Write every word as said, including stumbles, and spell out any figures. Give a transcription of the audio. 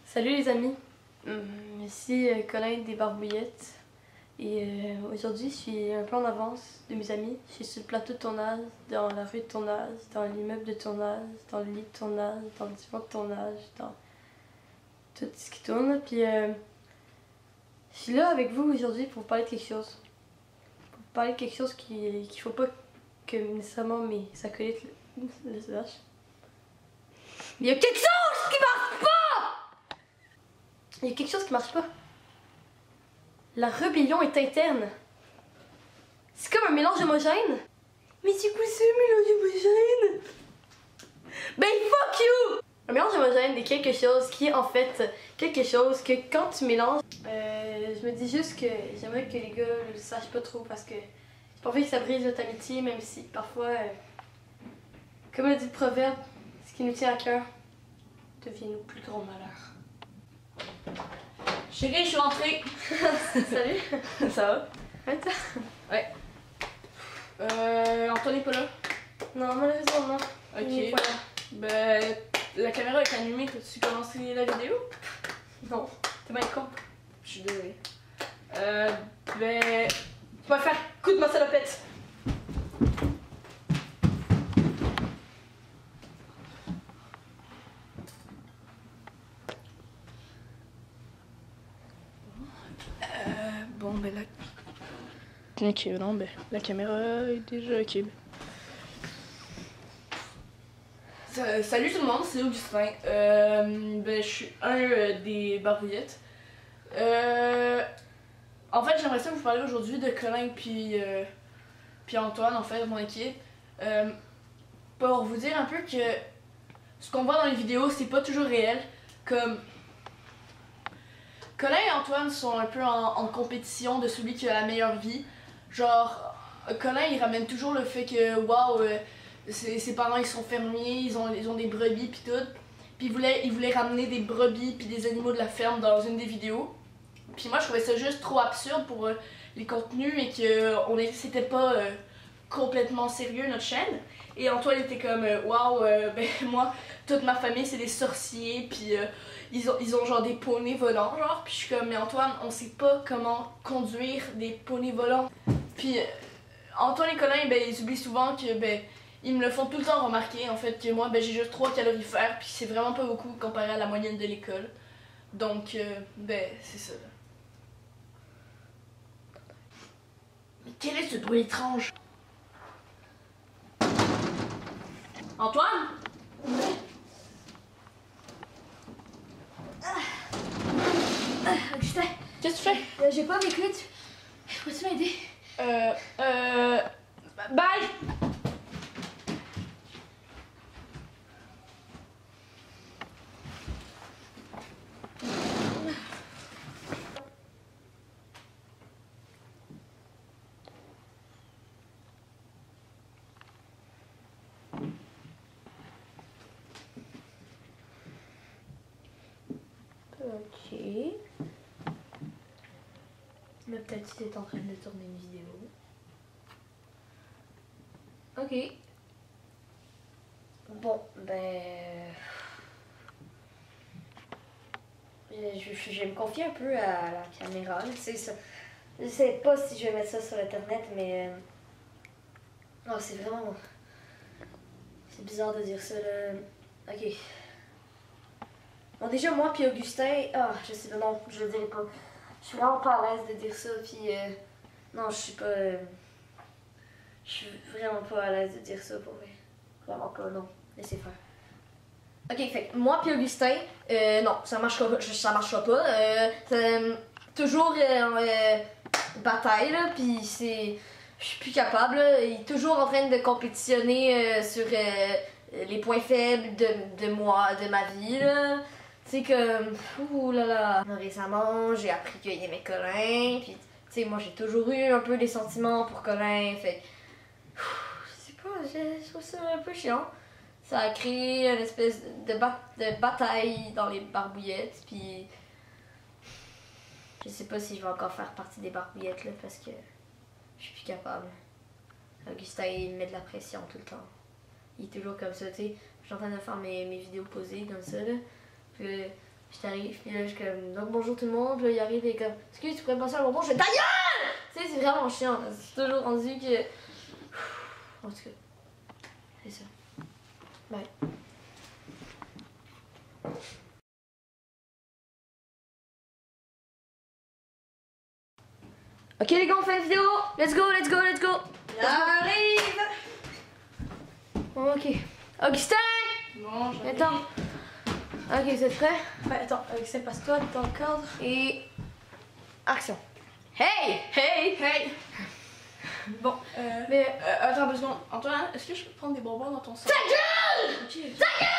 Salut les amis, hum, ici euh, Colin des Barbouillettes et euh, aujourd'hui je suis un peu en avance de mes amis. Je suis sur le plateau de tournage, dans la rue de tournage, dans l'immeuble de tournage, dans le lit de tournage, dans le divan de tournage, dans tout ce qui tourne. Puis euh, je suis là avec vous aujourd'hui pour vous parler de quelque chose. Pour vous parler de quelque chose qu'il qu'il faut pas que nécessairement mes acolytes le, le sachent. Il y a quelque chose qui marche pas! Il y a quelque chose qui marche pas. La rébellion est interne. C'est comme un mélange homogène. Mais c'est quoi ça, un mélange homogène? Ben fuck you! Un mélange homogène est quelque chose qui est en fait quelque chose que quand tu mélanges, euh, je me dis juste que j'aimerais que les gars le sachent pas trop parce que j'ai pas envie que ça brise notre amitié, même si parfois, euh, comme le dit le proverbe, ce qui nous tient à cœur devient nos plus grands malheurs. Chérie, je suis rentrée. Salut. Ça va? Ouais, toi? Ouais. Euh, Antoine est pas là? Non, malheureusement non. Ok. Il est pas là. Ben, la caméra est allumée. T'as-tu commencé la vidéo? Non, t'es bien con. Je suis désolée. Euh, ben... Tu vas faire coup de ma salopette. Euh, bon, ben la... Ok, non, ben, la caméra est déjà ok. Sa- Salut tout le monde, c'est Augustin. Euh, ben, je suis un euh, des Barbouillettes. Euh, en fait, j'aimerais ça vous parler aujourd'hui de Colin puis, euh, puis Antoine, en fait, de mon équipe. Euh, pour vous dire un peu que ce qu'on voit dans les vidéos, c'est pas toujours réel. Comme Colin et Antoine sont un peu en, en compétition de celui qui a la meilleure vie. Genre, Colin il ramène toujours le fait que waouh, euh, ses, ses parents ils sont fermiers, ils ont, ils ont des brebis pis tout. Puis il voulait, il voulait ramener des brebis puis des animaux de la ferme dans une des vidéos. Puis moi je trouvais ça juste trop absurde pour euh, les contenus et que euh, on est, c'était pas euh, complètement sérieux notre chaîne. Et Antoine était comme euh, waouh, euh, ben moi toute ma famille c'est des sorciers puis euh, ils ont ils ont genre des poneys volants genre. Puis je suis comme mais Antoine on sait pas comment conduire des poneys volants. Puis euh, Antoine et Colin ben ils oublient souvent que ben ils me le font tout le temps remarquer en fait que moi ben j'ai juste trois calorifères puis c'est vraiment pas beaucoup comparé à la moyenne de l'école. Donc euh, ben c'est ça. Mais quel est ce bruit étrange? Antoine? Augustin, Qu'est-ce que tu fais? euh, j'ai pas mes clés. Pourrais-tu m'aider? Euh... Euh... Bye! Ok. Mais peut-être que tu es en train de tourner une vidéo. Ok. Bon, ben... Je, je, je vais me confier un peu à la caméra. C'est ça. Je sais pas si je vais mettre ça sur internet, mais... Euh... Oh, c'est vraiment... C'est bizarre de dire ça, là. Ok. Bon, déjà, moi puis Augustin... Ah, je sais pas, non, je le dirai pas. Je suis vraiment pas à l'aise de dire ça, puis... Euh... Non, je suis pas... Euh... Je suis vraiment pas à l'aise de dire ça, pour vrai. Vraiment pas, non. Laissez faire. Ok, fait que moi puis Augustin, euh, non, ça marchera pas, ça marchera pas. Euh, euh, toujours euh, euh, bataille, là, pis c'est... Je suis plus capable, là. Il est toujours en train de compétitionner euh, sur euh, les points faibles de, de moi, de ma vie, là. Tu sais, comme... Ouh là là. Récemment, j'ai appris qu'il aimait Colin, pis... Tu sais, moi j'ai toujours eu un peu des sentiments pour Colin, fait... Je sais pas, je, je trouve ça un peu chiant. Ça a créé une espèce de, ba de bataille dans les Barbouillettes, puis je sais pas si je vais encore faire partie des Barbouillettes là, parce que je suis plus capable. Augustin il me met de la pression tout le temps. Il est toujours comme ça, tu sais. Je suis en train de faire mes, mes vidéos posées comme ça là. Puis Puis t'arrives, puis là, je suis comme, donc bonjour tout le monde, puis là, il arrive et comme, excuse, tu pourrais me passer un bonbon? Je fais ta gueule! Tu sais, c'est vraiment chiant, c'est toujours rendu que. En tout cas, c'est ça. Bye. Ok les gars, on fait une vidéo. Let's go, let's go, let's go. J'arrive. Ok. Augustin! Bon, j'arrive. Attends. Ok, vous êtes prêts? Ouais, attends, Augustin, passe-toi dans le cadre. Et... action. Hey! Hey, hey. Bon, euh... Mais, euh, attends deux secondes. Antoine, est-ce que je peux prendre des bonbons dans ton sac? Ta gueule! Ok. Ta gueule!